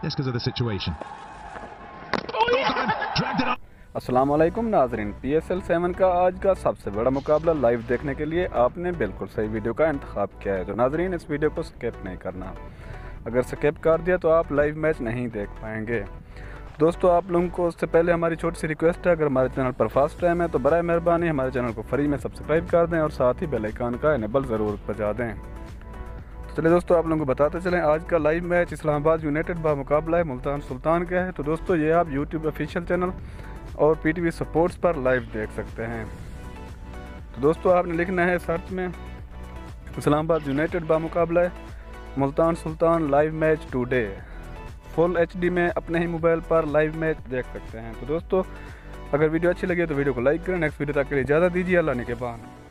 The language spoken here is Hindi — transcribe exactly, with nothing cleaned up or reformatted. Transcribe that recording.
Just because of the situation. अस्सलाम वालेकुम नाजरीन, पी एस एल सेवन का आज का सबसे बड़ा मुकाबला लाइव देखने के लिए आपने बिल्कुल सही वीडियो का इंतखाब किया है। तो नाजरीन, इस वीडियो को स्किप नहीं करना। अगर स्किप कर दिया तो आप लाइव मैच नहीं देख पाएंगे। दोस्तों, आप लोगों को उससे पहले हमारी छोटी सी रिक्वेस्ट है, अगर हमारे चैनल पर फर्स्ट टाइम है तो बराए मेहरबानी हमारे चैनल को फ्री में सब्सक्राइब कर दें और साथ ही बेल आइकन का इनेबल ज़रूर बजा दें। तो चलिए दोस्तों, आप लोगों को बताते चलें आज का लाइव मैच इस्लामाबाद यूनाइटेड बा मुकाबला है मुल्तान सुल्तान का है। तो दोस्तों, ये आप यूट्यूब ऑफिशियल चैनल और पी टी वी स्पोर्ट्स पर लाइव देख सकते हैं। तो दोस्तों, आपने लिखना है सर्च में इस्लामाबाद यूनाइटेड बा मुकाबला है Multan Sultan live match today. Full H D में अपने ही मोबाइल पर लाइव मैच देख सकते हैं। तो दोस्तों, अगर वीडियो अच्छी लगी तो वीडियो को लाइक करें। नेक्स्ट वीडियो तक के लिए इजाज़त दीजिए। अल्लाह ने के बाद।